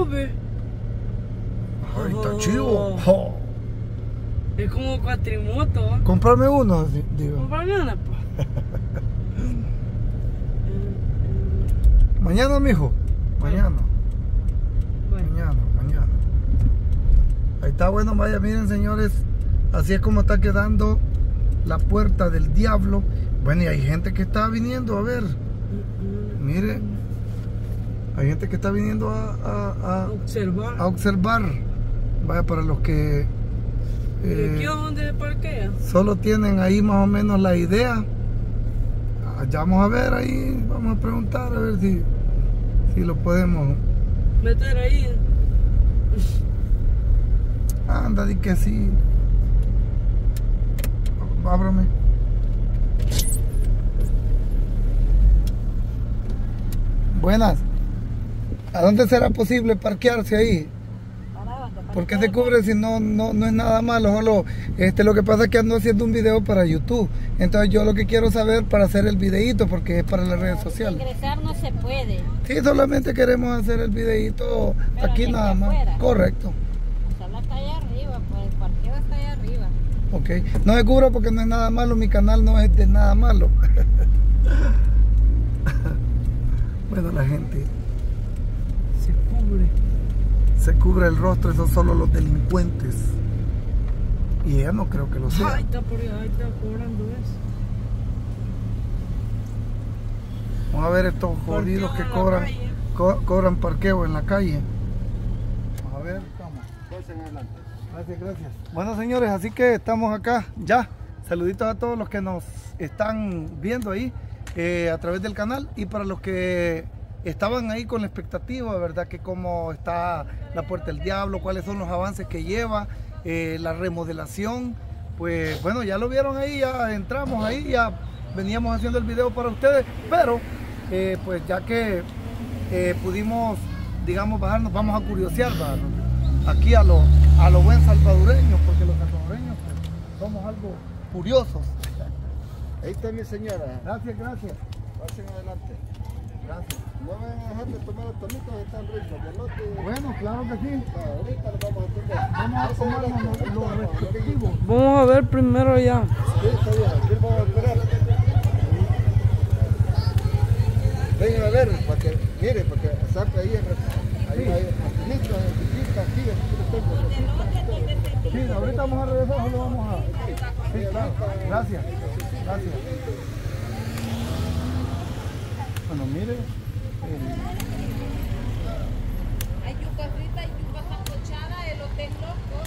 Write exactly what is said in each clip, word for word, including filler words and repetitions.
ve. Ay, está Oh. chido. Oh. Es como cuatrimoto. ¿eh? Cómprame uno, di- digo. Comprame una, pues. Mañana, mijo. Mañana. Bueno. Mañana, mañana. Ahí está, bueno, vaya, miren, señores. Así es como está quedando la puerta del diablo. Bueno, y hay gente que está viniendo a ver. Mire, hay gente que está viniendo a, a, a, Observar. a observar. Vaya, para los que ¿Y eh, aquí a dónde se parquea? solo tienen ahí más o menos la idea. Ah, ya vamos a ver ahí, vamos a preguntar a ver si, si lo podemos. Meter ahí. Anda, di que sí. Ábrame. Buenas. ¿A dónde será posible parquearse ahí? ¿Por qué se cubre si no, no, no es nada malo? Solo, este, lo que pasa es que ando haciendo un video para YouTube. Entonces yo lo que quiero saber para hacer el videíto, porque es para las redes sociales. Ingresar no se puede. Sí, solamente queremos hacer el videíto aquí desde nada más. afuera. Correcto. Solo está allá arriba, pues el parqueo está allá arriba. Ok. No se cubra porque no es nada malo, mi canal no es de nada malo. Bueno, la gente Se cubre. se cubre el rostro, esos son solo los delincuentes. Y ella no creo que lo sea. Ay, está por allá, ahí está cobrando eso. Vamos a ver estos jodidos Parqueo que en la cobran, calle. co- cobran parqueo en la calle. Vamos a ver, vamos. Pasen adelante. Gracias, gracias. Bueno, señores, así que estamos acá ya. Saluditos a todos los que nos están viendo ahí eh, a través del canal, y para los que estaban ahí con la expectativa, ¿verdad? Que cómo está la Puerta del Diablo, cuáles son los avances que lleva, eh, la remodelación. Pues bueno, ya lo vieron ahí, ya entramos ahí, ya veníamos haciendo el video para ustedes, pero eh, pues ya que eh, pudimos, digamos, bajarnos, vamos a curiosear, ¿verdad? Aquí a los a lo buen salvadoreños, porque los salvadoreños pues, somos algo curiosos. Ahí está mi señora. Gracias, gracias. Pasen adelante. Gracias. No van a dejar de tomar los tomitos, están ricos. De lote. Bueno, claro que sí. No, ahorita los vamos a atender. Vamos a tomarnos los, los respectivos. Vamos a ver primero allá. Sí, está bien. Aquí vamos a esperar. Vengan a ver, para que, mire, para que saque ahí, en- ahí, ahí, maquinita, chiquita, aquí, aquí lo tengo. Sí, ahorita vamos a regresar, solo vamos a... Sí, claro. Gracias. Gracias. Bueno, mire. eh, Hay yuca frita, hay yuca sancochada, elote loco.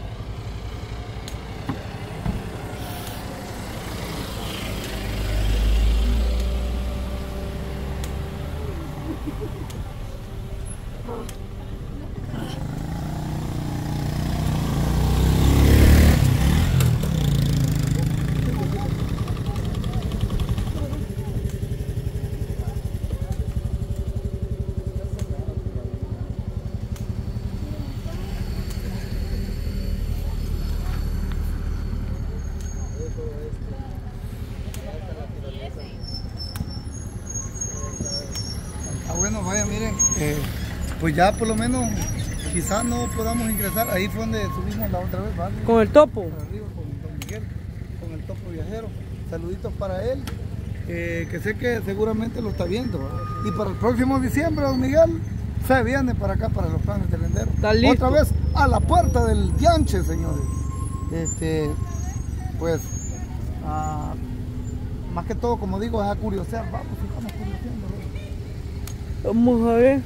Ah, bueno, vaya, miren, eh, pues ya por lo menos quizás no podamos ingresar. Ahí fue donde subimos la otra vez, ¿vale? Con el topo. Por arriba con Don Miguel, con el topo viajero. Saluditos para él, eh, que sé que seguramente lo está viendo, ¿verdad? Y para el próximo diciembre, Don Miguel se viene para acá, para los planes de Rendero. Está listo. Otra vez a la puerta del Dianche, señores. Este, pues, ah, más que todo, como digo, es a curiosear. Vamos, estamos curioseando, ¿verdad? Vamos a ver.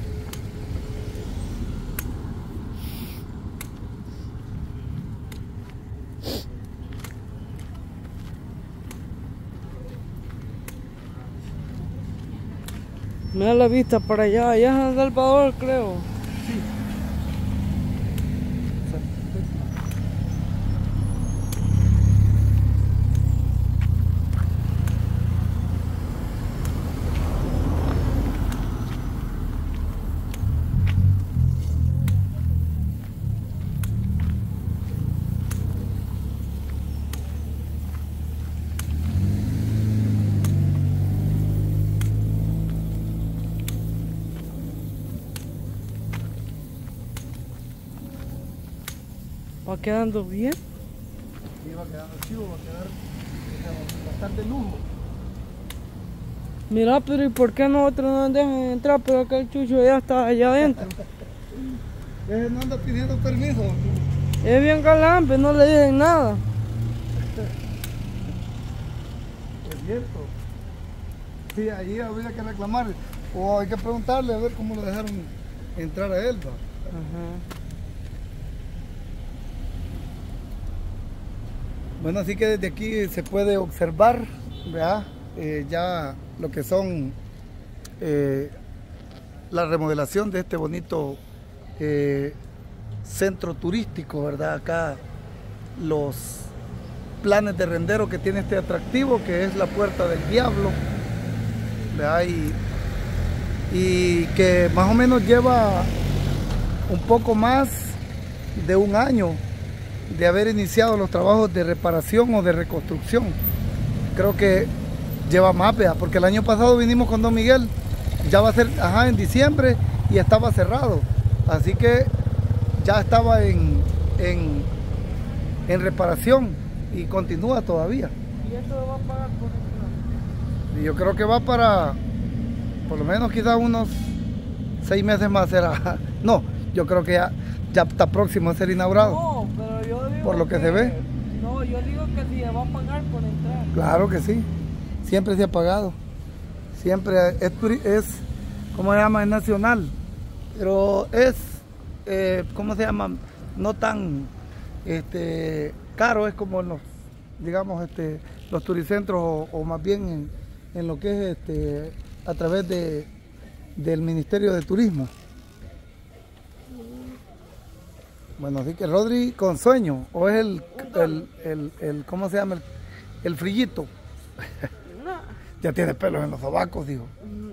Me da la vista para allá, allá es San Salvador, creo. Va quedando bien. Sí, va quedando chivo, va a quedar o sea, bastante lujo. Mira, pero ¿y por qué nosotros no nos dejan entrar? Pero acá el chucho ya está allá adentro. Él no anda pidiendo permiso. Es bien calampe, no le dicen nada. Es cierto. Sí, ahí habría que reclamar. O hay que preguntarle a ver cómo lo dejaron entrar a él. ¿Va? Ajá. Bueno, así que desde aquí se puede observar, ¿verdad? Eh, ya lo que son eh, la remodelación de este bonito eh, centro turístico, ¿verdad? Acá los planes de rendero que tiene este atractivo, que es la Puerta del Diablo, ¿verdad? Y, y que más o menos lleva un poco más de un año de haber iniciado los trabajos de reparación o de reconstrucción. Creo que lleva más, ¿verdad? Porque el año pasado vinimos con Don Miguel, ya va a ser, ajá, en diciembre, y estaba cerrado. Así que ya estaba en, en, en reparación y continúa todavía. ¿Y esto lo va a pagar por el plan? Y yo creo que va para, por lo menos quizás unos seis meses más será. No, yo creo que ya, ya está próximo a ser inaugurado. No, pero yo digo Por lo que se ve. No, yo digo que si se va a pagar por entrar. Claro que sí, siempre se ha pagado. Siempre es, es ¿cómo se llama? Es nacional. Pero es, eh, ¿cómo se llama? No tan este, caro, es como los, digamos, este, los turicentros o, o más bien en, en lo que es este, a través de, del Ministerio de Turismo. Bueno, así que Rodri con sueño, o es el, el, el, el ¿cómo se llama? El, el frillito. No. Ya tiene pelos en los sobacos, dijo.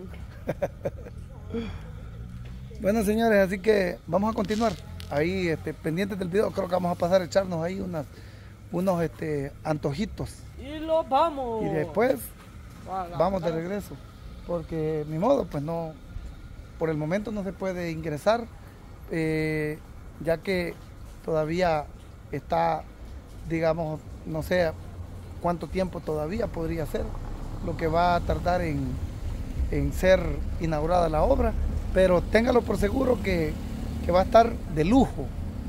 Bueno, señores, así que vamos a continuar. Ahí, este, pendientes del video, creo que vamos a pasar a echarnos ahí unas, unos este, antojitos. Y los vamos. Y después Vale, vamos de vale. regreso. Porque ni modo, pues no, por el momento no se puede ingresar, eh, ya que todavía está, digamos, no sé cuánto tiempo todavía podría ser lo que va a tardar en, en ser inaugurada la obra, pero téngalo por seguro que, que va a estar de lujo.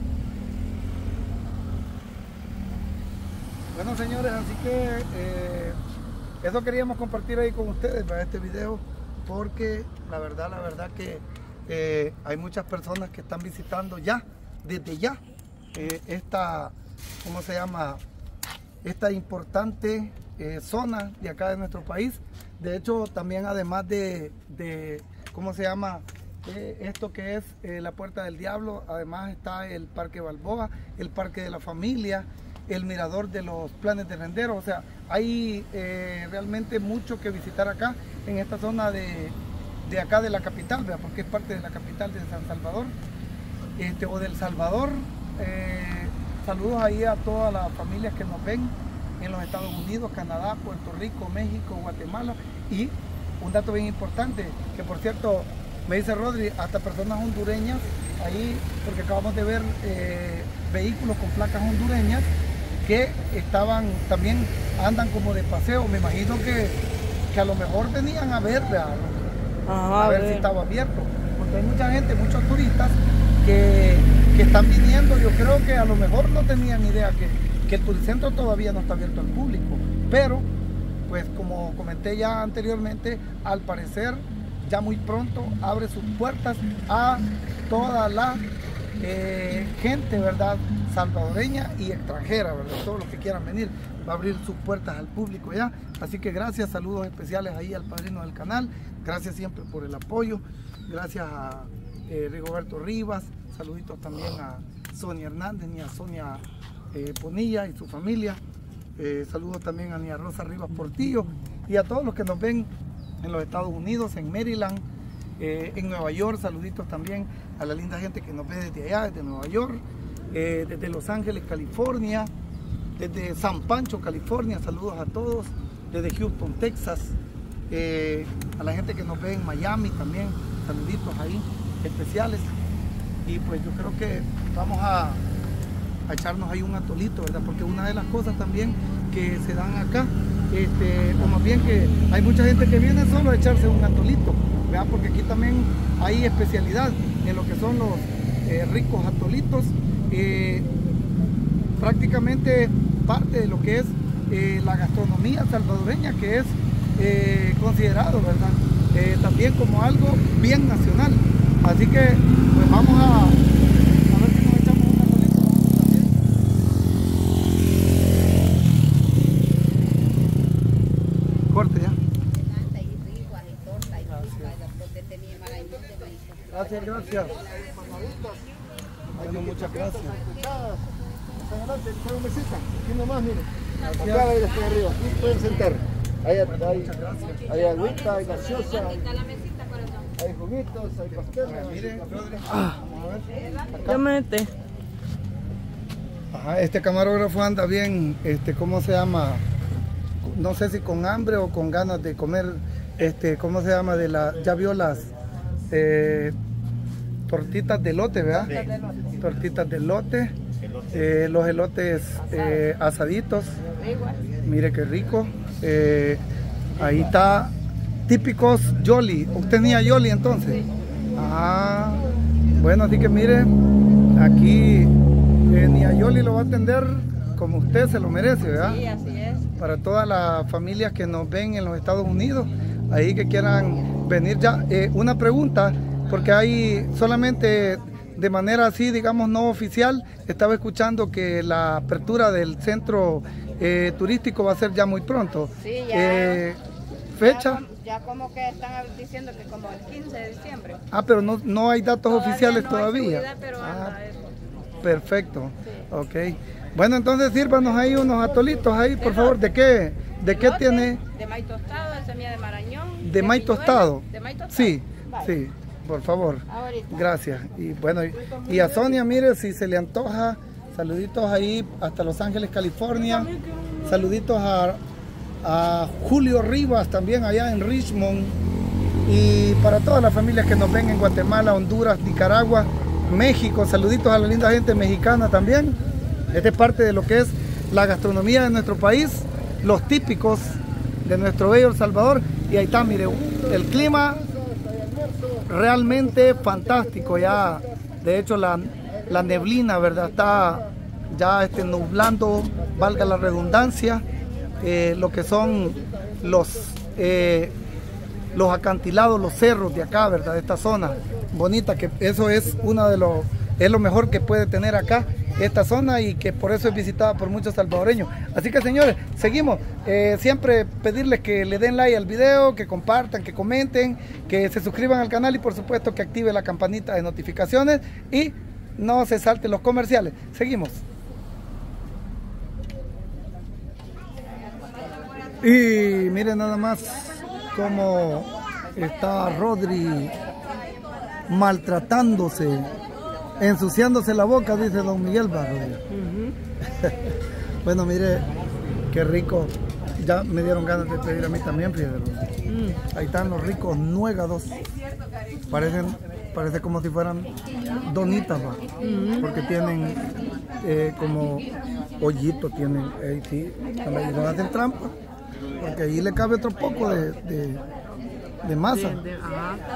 Bueno, señores, así que eh, eso queríamos compartir ahí con ustedes para este video, porque la verdad, la verdad que eh, hay muchas personas que están visitando ya, desde ya, eh, esta, ¿cómo se llama? Esta importante eh, zona de acá de nuestro país. De hecho, también además de, de ¿cómo se llama? Eh, esto que es eh, la Puerta del Diablo, además está el Parque Balboa, el Parque de la Familia, el Mirador de los Planes de Rendero. O sea, hay eh, realmente mucho que visitar acá en esta zona de, de acá de la capital, ¿verdad? Porque es parte de la capital de San Salvador este, o del Salvador. Eh, saludos ahí a todas las familias que nos ven en los Estados Unidos, Canadá, Puerto Rico, México, Guatemala. Y un dato bien importante, que por cierto, me dice Rodri, hasta personas hondureñas ahí, porque acabamos de ver eh, vehículos con placas hondureñas que estaban, también andan como de paseo. Me imagino que, que a lo mejor venían a ver, ¿verdad? Ajá, a ver ve. si estaba abierto, porque hay mucha gente, muchos turistas que, que están viniendo. Yo creo que a lo mejor no tenían idea que, que el turicentro todavía no está abierto al público, pero pues como comenté ya anteriormente, al parecer ya muy pronto abre sus puertas a toda la eh, gente, ¿verdad?, salvadoreña y extranjera, ¿verdad? Todos los que quieran venir, va a abrir sus puertas al público ya. Así que gracias, saludos especiales ahí al padrino del canal, gracias siempre por el apoyo, gracias a eh, Rigoberto Rivas, saluditos también a Sonia Hernández y a Sonia eh, Ponilla y su familia, eh, saludos también a Nia Rosa Rivas Portillo y a todos los que nos ven en los Estados Unidos, en Maryland, eh, en Nueva York. Saluditos también a la linda gente que nos ve desde allá, desde Nueva York, eh, desde Los Ángeles, California, desde San Pancho, California. Saludos a todos, desde Houston, Texas, eh, a la gente que nos ve en Miami también. Saluditos ahí especiales. Y pues yo creo que vamos a a echarnos ahí un atolito, ¿verdad? Porque una de las cosas también que se dan acá, este, o más bien que hay mucha gente que viene solo a echarse un atolito, ¿verdad? Porque aquí también hay especialidad en lo que son los eh, ricos atolitos, eh, prácticamente parte de lo que es eh, la gastronomía salvadoreña, que es eh, considerado, ¿verdad? Eh, también como algo bien nacional. Así que pues vamos a, a ver si nos echamos un atolito también. Corte ya. Gracias, gracias. Bueno, muchas gracias. Aquí nomás, miren. Acá ahí estoy arriba. Aquí pueden sentar. Ahí hay, hay agüita, hay gaseosa, hay juguitos, hay pasteles. Miren, Ah, ya mete. ajá, este camarógrafo anda bien, este, ¿cómo se llama? No sé si con hambre o con ganas de comer, este, ¿cómo se llama? De la, ya vio las eh, tortitas de elote, ¿verdad? Sí. Tortitas de elote, eh, los elotes eh, asaditos. Mire qué rico. Eh, ahí está, típicos Yoli. ¿Usted tenía Yoli entonces? Ah, bueno, así que mire, aquí eh, Niayoli lo va a atender como usted se lo merece, ¿verdad? Sí, así es. Para todas las familias que nos ven en los Estados Unidos, ahí que quieran venir ya. Eh, una pregunta, porque hay solamente de manera así, digamos, no oficial, estaba escuchando que la apertura del centro eh, turístico va a ser ya muy pronto. Sí, ya. Eh, ¿Fecha? Ya, ya como que están diciendo que como el quince de diciembre. Ah, pero no, no hay datos Todavía oficiales no todavía. Hay subida, pero Ah, anda eso. perfecto. Sí. Ok. Bueno, entonces sírvanos ahí unos atolitos ahí, por favor. ¿De qué? ¿De qué Elote, tiene? De maíz tostado, de semilla de marañón. ¿De maíz pilluela, tostado? De maíz tostado. Sí, Vale. sí, por favor. Ahorita. Gracias. Y bueno, y, y a Sonia, mire, si se le antoja, saluditos ahí hasta Los Ángeles, California. Saluditos a, a Julio Rivas también allá en Richmond. Y para todas las familias que nos ven en Guatemala, Honduras, Nicaragua, México, saluditos a la linda gente mexicana también. Esta es parte de lo que es la gastronomía de nuestro país, los típicos de nuestro bello El Salvador. Y ahí está, mire, el clima realmente fantástico ya. De hecho, la, la neblina, ¿verdad? Está ya este, nublando, valga la redundancia, eh, lo que son los, eh, los acantilados, los cerros de acá, ¿verdad? De esta zona bonita, que eso es una de los, es lo mejor que puede tener acá esta zona y que por eso es visitada por muchos salvadoreños. Así que, señores, seguimos. Eh, siempre pedirles que le den like al video, que compartan, que comenten, que se suscriban al canal y por supuesto que active la campanita de notificaciones y no se salten los comerciales. Seguimos. Y miren nada más cómo está Rodri maltratándose, ensuciándose la boca, dice don Miguel Barro. Uh-huh. Bueno, mire, qué rico. Ya me dieron ganas de pedir a mí también, fíjate. Mm. Ahí están los ricos nuegados. Parecen, parece como si fueran donitas, ¿va? Uh-huh. Porque tienen eh, como hoyito, tienen, eh, sí, cuando no hacen trampa, porque ahí le cabe otro poco de, de, de masa. De, de,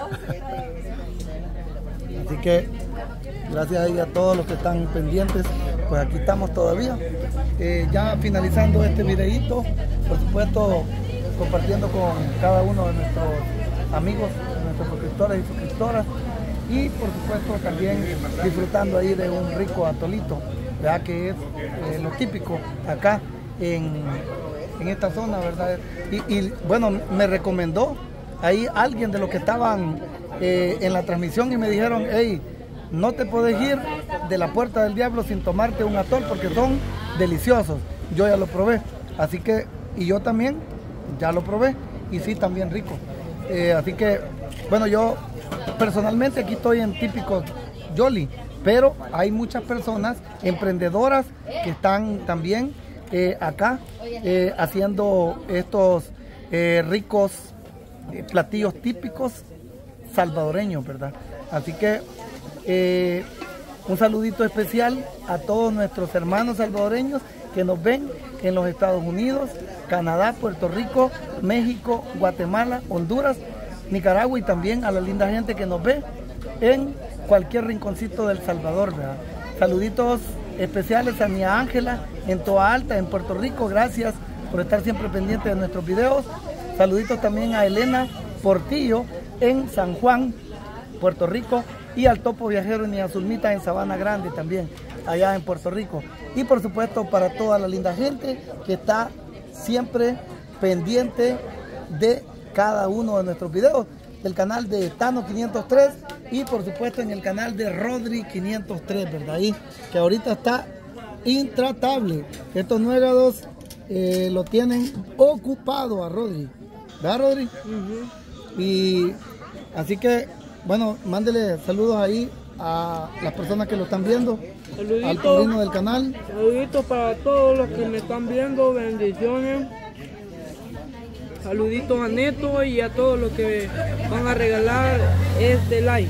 así que gracias ahí a todos los que están pendientes, pues aquí estamos todavía, eh, ya finalizando este videíto, por supuesto compartiendo con cada uno de nuestros amigos, de nuestros suscriptores y suscriptoras, y por supuesto también disfrutando ahí de un rico atolito, ¿verdad? Que es eh, lo típico acá en, en esta zona, ¿verdad? Y, y bueno, me recomendó ahí alguien de los que estaban eh, en la transmisión y me dijeron, hey, no te puedes ir de la Puerta del Diablo sin tomarte un atol porque son deliciosos. Yo ya lo probé, así que, y yo también ya lo probé y sí, también rico. Eh, así que, bueno, yo personalmente aquí estoy en típico Yoli, pero hay muchas personas emprendedoras que están también eh, acá eh, haciendo estos eh, ricos eh, platillos típicos salvadoreños, ¿verdad? Así que Eh, Un saludito especial a todos nuestros hermanos salvadoreños que nos ven en los Estados Unidos, Canadá, Puerto Rico, México, Guatemala, Honduras, Nicaragua y también a la linda gente que nos ve en cualquier rinconcito del Salvador, ¿verdad? Saluditos especiales a mi Ángela en Toa Alta, en Puerto Rico. Gracias por estar siempre pendiente de nuestros videos. Saluditos también a Elena Portillo en San Juan, Puerto Rico, y al Topo Viajero y a Zulmita en Sabana Grande también, allá en Puerto Rico. Y por supuesto para toda la linda gente que está siempre pendiente de cada uno de nuestros videos, del canal de Tano quinientos tres y por supuesto en el canal de Rodri quinientos tres, ¿verdad? Ahí, que ahorita está intratable. Estos nuegados eh, lo tienen ocupado a Rodri, ¿verdad, Rodri? Uh-huh. Y así que, bueno, mándele saludos ahí a las personas que lo están viendo, saluditos, al padrino del canal. Saluditos para todos los que me están viendo, bendiciones. Saluditos a Neto y a todos los que van a regalar este like.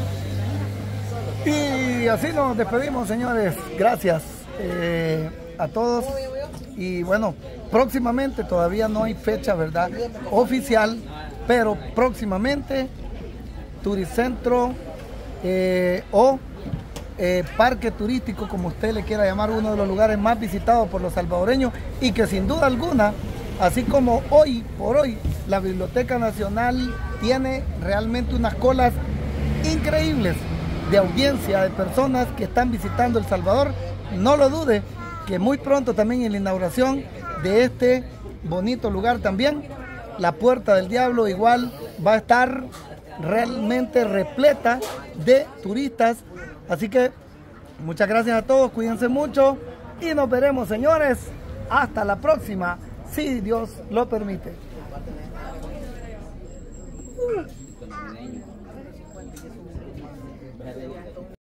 Y así nos despedimos, señores. Gracias eh, a todos. Y bueno, próximamente, todavía no hay fecha, ¿verdad?, oficial, pero próximamente Turicentro eh, o eh, parque turístico, como usted le quiera llamar, uno de los lugares más visitados por los salvadoreños y que sin duda alguna, así como hoy por hoy la Biblioteca Nacional tiene realmente unas colas increíbles de audiencia, de personas que están visitando El Salvador, no lo dude que muy pronto también en la inauguración de este bonito lugar también, la Puerta del Diablo igual va a estar realmente repleta de turistas. Así que muchas gracias a todos, cuídense mucho y nos veremos, señores, hasta la próxima, si Dios lo permite.